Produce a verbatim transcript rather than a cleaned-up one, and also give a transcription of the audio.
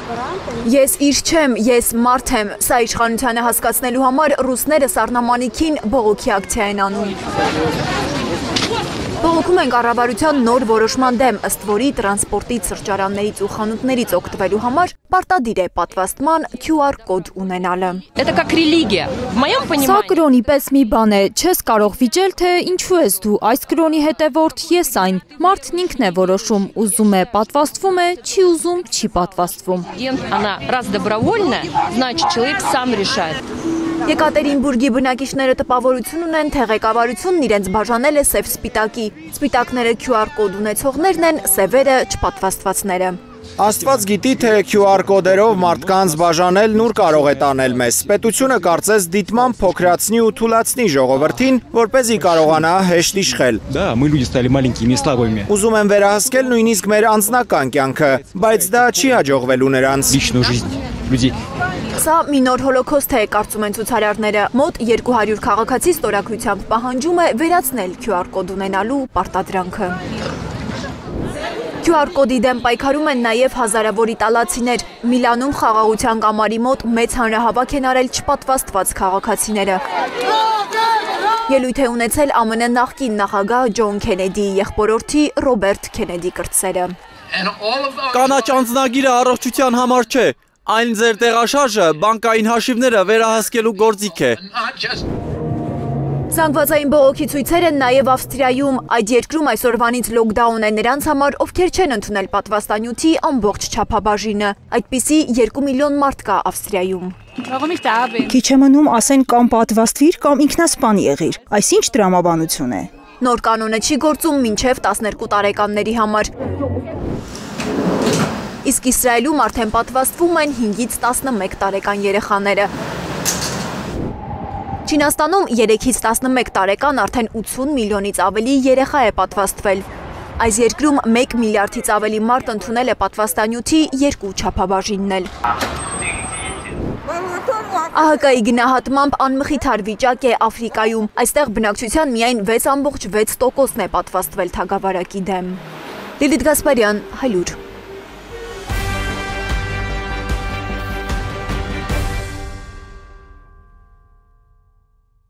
Ես իր չեմ, ես մարդ եմ, սա իշխանությանը հասկացնելու համար ռուսները սառնամանիքին բողոքի ակցիա են անում։ Բողոքում են կառավարության նոր որոշման դեմ, ըստ որի տրանսպորտից, սրճարաններից ու խանութներից օգտվելու համար պարտադիր է պատվաստման Q R կոդ ունենալը։ Սա կրոնի պես մի բան է, չես կարող վիճել, թե ինչու ես դու այս կրոնի հետևորդ, ես այն։ Մարդն ինքն է որոշում, ուզում է պատվաստվում է, չի ուզում, չի պատվաստվում։ Եկատերինբուրգի բնակիչները տպավորություն ունեն, թե ղեկավարությունն իրենց բաժանել է սև սպիտակի։ Սպիտակները Q R կոդ ունեցողներն են, սևերը չպատվաստվածները։ Աստված գիտի, թե Q R կոդերով մարդկանց բաժանելն ուր կարող է տանել մեզ։ Պետությունը կարծես դիտման փոքրացնի ու թուլացնի ժողովրդին, որպեսզի կարողանա հեշտ իշխել։ Ուզում են վերահսկել նույնիսկ մեր անձնական կյանքը, բայց դա չի հաջողվելու նրանց։ Սա մի նոր հոլոքոստ է, կարծում են ցուցարարները։ Մոտ երկու հարյուր քաղաքացի ստորագրությամբ պահանջում է վերացնել Q R կոդ ունենալու պարտադրանքը։ Q R կոդի դեմ պայքարում են նաև հազարավոր իտալացիներ։ Միլանում խաղաղության կամարի մոտ մեծ հանրահավաք են արել չպատվաստված քաղաքացիները։ Ելույթ է ունեցել Ամն նախկին նախագահ Ջոն Քենեդիի եղբորորդի Ռոբերտ Քենեդի կրտսերը։ Կանաչ անձնագիրը առողջության համար չէ, այն ձեր տեղաշարժը, բանկային հաշիվները վերահսկելու գործիք է։ Զանգվածային բողոքի ցույցեր են նաև Ավստրիայում, այդ երկրում այսօրվանից լոքդաուն է նրանց համար, ովքեր չեն ընդունել պատվաստանյութի ամբողջ չափաբաժինը։ Այդպիսի երկու միլիոն մարդ կա Ավստրիայում։ Քիչ է մնում ասեն կամ պատվաստվիր, կամ ինքնասպան եղիր։ Այս ինչ տրամաբանություն է։ Նոր կանոնը չի գործում մինչև տասներկու տարեկանների համար։ Իսկ Իսրայելում արդեն պատվաստվում են հինգից տասնմեկ տարեկան երեխաները։ Չինաստանում երեքից տասնմեկ տարեկան արդեն ութսուն միլիոնից ավելի երեխա է պատվաստվել։ Այս երկրում մեկ միլիարդից ավելի մարդ ընդունել է պատվաստանյութի երկու չափաբաժինն էլ։ A H K-ի գնահատմամբ անմխիթար վիճակ է Աֆրիկայում։ Այստեղ բնակչության միայն վեց ամբողջ վեց տոկոսն է պատվաստվել թագավարակի դեմ։ Լիլիթ Գասպարյան, Հայլուր։